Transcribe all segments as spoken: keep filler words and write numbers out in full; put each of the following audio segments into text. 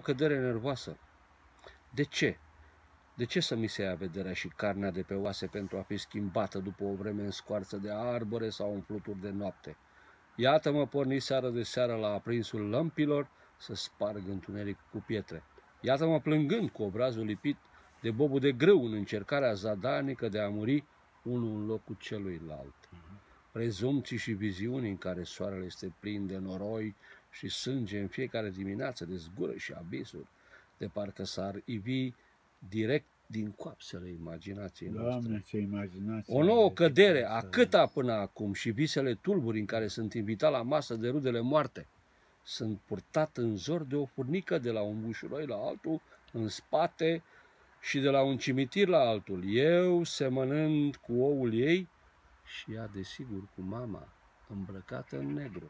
cădere nervoasă. De ce? De ce să mi se ia vederea și carnea de pe oase pentru a fi schimbată după o vreme în scoarță de arbore sau în fluturi de noapte? Iată-mă porni seară de seară la aprinsul lămpilor să sparg întuneric cu pietre. Iată-mă plângând cu obrazul lipit de bobul de grâu în încercarea zadarnică de a muri unul în locul celuilalt. Prezumții și viziuni în care soarele este plin de noroi și sânge în fiecare dimineață de zgură și abisuri, de parcă s-ar ivi direct din coapsele imaginației noastre. Doamne, ce imaginație! O nouă cădere, a câta până acum, și visele tulburi în care sunt invitat la masă de rudele moarte. Sunt purtat în zor de o furnică de la un bușuroi la altul, în spate, și de la un cimitir la altul, eu semănând cu oul ei și ea, desigur, cu mama, îmbrăcată în negru.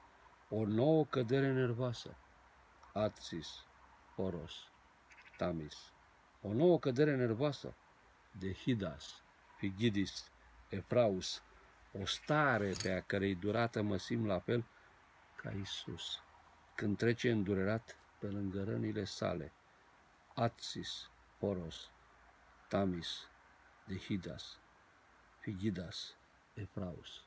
O nouă cădere nervoasă, Atsis, Poros, Tamis. O nouă cădere nervoasă de Hidas, Figidis, Efraus, o stare pe a cărei durată mă simt la fel ca Iisus, când trece îndurerat pe lângă rănile sale. Atsis, Poros, Tamis, de Hidas, Figidas, Efraus.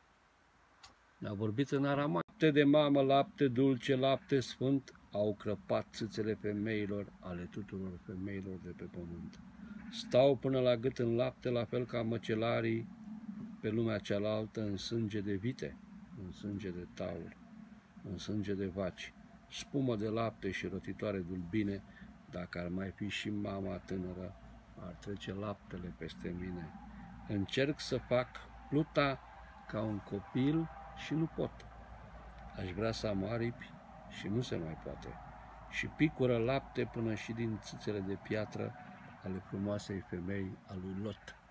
Mi-a vorbit în aramaic. Lapte de mamă, lapte dulce, lapte sfânt, au crăpat țâțele femeilor, ale tuturor femeilor de pe pământ. Stau până la gât în lapte, la fel ca măcelarii pe lumea cealaltă, în sânge de vite, în sânge de taur, în sânge de vaci, spumă de lapte și rotitoare dulbine. Dacă ar mai fi și mama tânără, ar trece laptele peste mine. Încerc să fac pluta ca un copil și nu pot. Aș vrea să am aripi și nu se mai poate. Și picură lapte până și din țâțele de piatră ale frumoasei femei a lui Lot.